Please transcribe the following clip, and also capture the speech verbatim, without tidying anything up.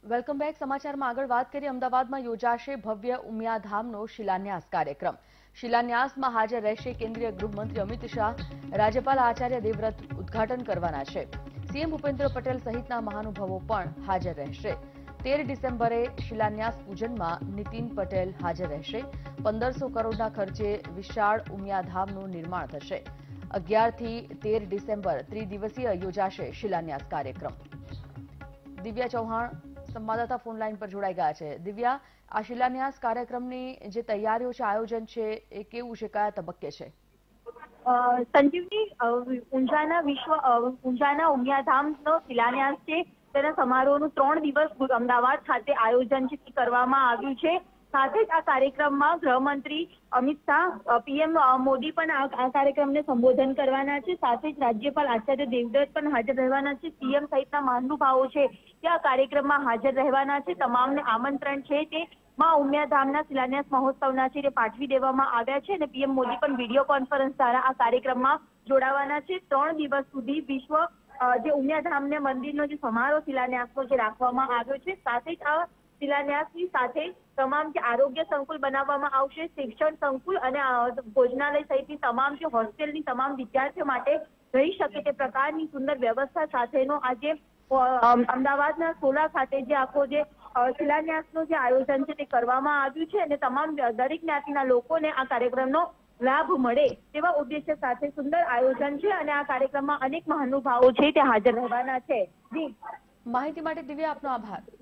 Welcome back. સમાચારમાં આગળ વાત કરીએ. અમદાવાદમાં યોજાશે ભવ્ય ઉમિયાધામનો શિલાન્યાસ કાર્યક્રમ. શિલાન્યાસમાં હાજર રહેશે કેન્દ્રીય ગૃહમંત્રી અમિત શાહ. રાજ્યપાલ આચાર્ય દેવવ્રત ઉદ્ઘાટન કરવાના છે. સીએમ ભૂપેન્દ્ર પટેલ સહિતના મહાનુભાવો પણ હાજર રહેશે. તેર ડિસેમ્બરે શિલાન્યાસ પૂજનમાં નીતિન પટેલ હાજર રહેશે. પંદરસો કરોડના ખર્ચે વિશાળ ઉમિયાધામનું નિર્માણ થશે. અગિયારથી તેર ડિસેમ્બર ત્રિદિવસીય યોજાશે શિલાન્યાસ કાર્યક્રમ. દિવ્યા ચૌહાણ સંવાદદાતા ફોન લાઈન પર જોડાઈ ગયા છે. દિવ્યા, આ શિલાન્યાસ કાર્યક્રમની જે તૈયારીઓ છે, આયોજન છે, એ કેવું છે, કયા તબક્કે છે? સંજીવની, ઊંઝાના વિશ્વ ઊંઝાના ઉમિયાધામનો શિલાન્યાસ છે. તેના સમારોહનું ત્રણ દિવસ અમદાવાદ ખાતે આયોજન કરવામાં આવ્યું છે. સાથે જ આ કાર્યક્રમમાં ગૃહમંત્રી અમિત શાહ, પીએમ મોદી પણ આ કાર્યક્રમને સંબોધન કરવાના છે. સાથે જ રાજ્યપાલ આચાર્ય દેવવ્રત પણ હાજર રહેવાના છે. સીએમ સહિતના મહાનુભાવો છે તે આ કાર્યક્રમમાં હાજર રહેવાના છે. તમામને આમંત્રણ છે તે માં ઉમિયાધામના શિલાન્યાસ મહોત્સવના છે તે પાઠવી દેવામાં આવ્યા છે અને પીએમ મોદી પણ વિડીયો કોન્ફરન્સ દ્વારા આ કાર્યક્રમમાં જોડાવાના છે. ત્રણ દિવસ સુધી વિશ્વ જે ઉમિયાધામને મંદિરનો જે સમારોહ શિલાન્યાસનો જે રાખવામાં આવ્યો છે, સાથે જ આ શિલાન્યાસની સાથે તમામ જે આરોગ્ય સંકુલ બનાવવામાં આવશે, શિક્ષણ સંકુલ અને ભોજનાલય સહિતની તમામ જે હોસ્ટેલની તમામ વિદ્યાર્થીઓ માટે રહી શકે તે પ્રકારની સુંદર વ્યવસ્થા સાથેનો આજે અમદાવાદના સોલા ખાતે જે આખો જે શિલાન્યાસનું જે આયોજન છે તે કરવામાં આવ્યું છે અને તમામ દરેક જ્ઞાતિના લોકોને આ કાર્યક્રમનો લાભ મળે તેવા ઉદ્દેશ્ય સાથે સુંદર આયોજન છે અને આ કાર્યક્રમમાં અનેક મહાનુભાવો છે તે હાજર રહેવાના છે. જી, માહિતી માટે દિવ્યા આપનો આભાર.